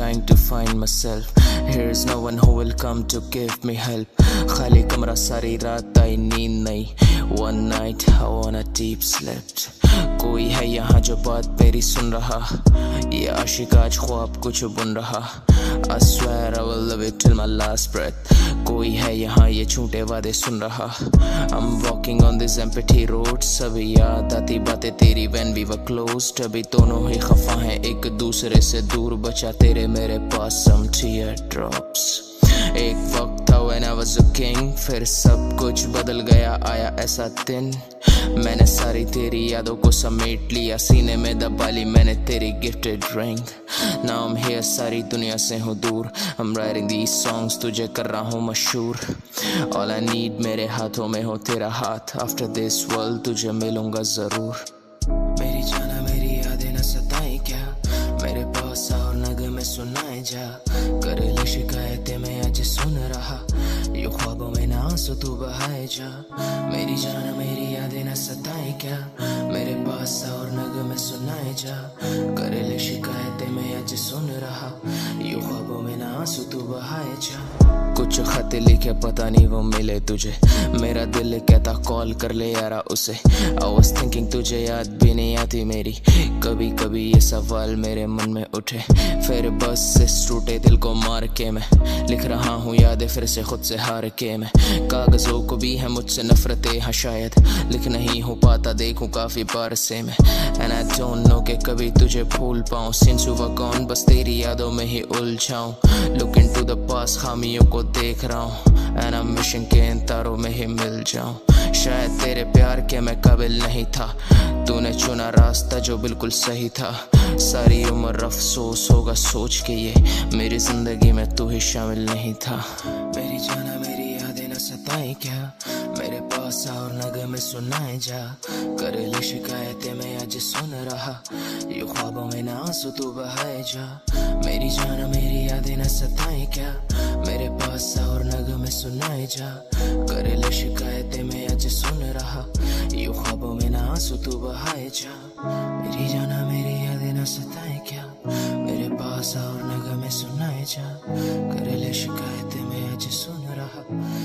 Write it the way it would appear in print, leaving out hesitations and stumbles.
trying to find myself. Here's no one who will come to give me help. खाली कमरा सारी रात आई नींद नहीं. One night I wanna deep slept. कोई है यहाँ जो बात मेरी सुन रहा. ये आशिक आज ख्वाब कुछ बुन रहा. I swear I will live it till my last breath. कोई है यहाँ ये झूठे वादे सुन रहा. I'm walking on this empty road. सभी याद आती बातें तेरी when we were closed. अभी दोनों ही खफा हैं एक दूसरे से दूर. बचा तेरे मेरे पास some teardrops. एक वक्त था when I was a king. फिर सब कुछ बदल गया आया ऐसा दिन. मैंने सारी तेरी यादों को समेट लिया. सीने में दबा ली मैंने तेरी gifted ring. Now I'm here सारी दुनिया से हूँ दूर. I'm writing these songs तुझे कर रहा हूँ मशहूर. All I need मेरे हाथों में हो तेरा हाथ. After this world तुझे मिलूंगा जरूर. मेरी जाना मेरी यादें न सताई क्या. मेरे पास और नगमे सुनाए जा. कर ले शिकायतें मैं आज सुन रहा. यूं ख्वाबों में ना आंसू तू बहाए जा. मेरी जान मेरी यादें न सताए क्या. मेरे पास और नगमे सुनाए जा. कर ले शिकायतें मैं आज सुन रहा. यूं ख्वाबों में ना आंसू तू बहाए जा. कुछ खत लिखे पता नहीं वो मिले तुझे. मेरा दिल कहता कॉल कर ले यारा उसे. I was thinking तुझे याद भी नहीं आती मेरी. कभी कभी ये सवाल मेरे मन में उठे. फिर बस से टूटे दिल को मार के मैं लिख रहा हूँ यादें फिर से खुद से हार के मैं. कागजों को भी है मुझसे नफरतें हाँ शायद. लिख नहीं हो पाता देखूं काफी बार से मैं. And I don't know कि कभी तुझे भूल पाऊँ. सिंस हुआ कौन बस तेरी यादों में ही उलझाऊं. Look into the past खामियों को देख रहा हूँ. And I'm wishing के इन तारों में ही मिल जाऊं. शायद तेरे प्यार के मैं काबिल नहीं था. तूने चुना रास्ता जो बिल्कुल सही था. सारी उम्र अफसोस होगा सोच के ये मेरी जिंदगी में तू ही शामिल नहीं था. मेरी जाना मेरी यादें न सताई क्या. मेरे पास और नगमे सुनाए जा. कर ले शिकायतें मैं आज सुन रहा. यूं ख्वाबों में ना आंसू तू बहाए जा. मेरी जाना मेरी यादें न सताई क्या. मेरे पास और नगमे सुनाए जा. कर ले शिकायतें मैं आज सुन रहा. यूं ख्वाबों में ना आंसू तू बहाए जा. मेरी जाना मेरी यादें न सताए क्या. मेरे पास और नगमे सुनाए जा. कर ले शिकायतें मैं आज सुन रहा.